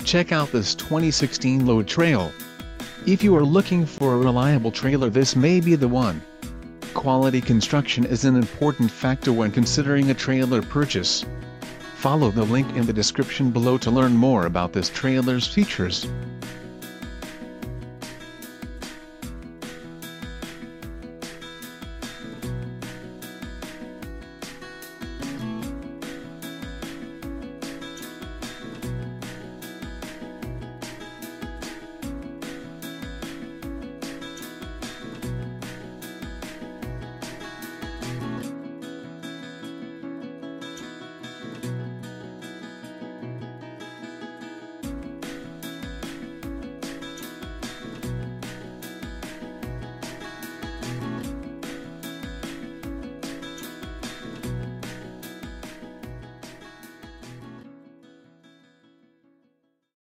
Check out this 2016 Load Trail. If you are looking for a reliable trailer, this may be the one. Quality construction is an important factor when considering a trailer purchase. Follow the link in the description below to learn more about this trailer's features.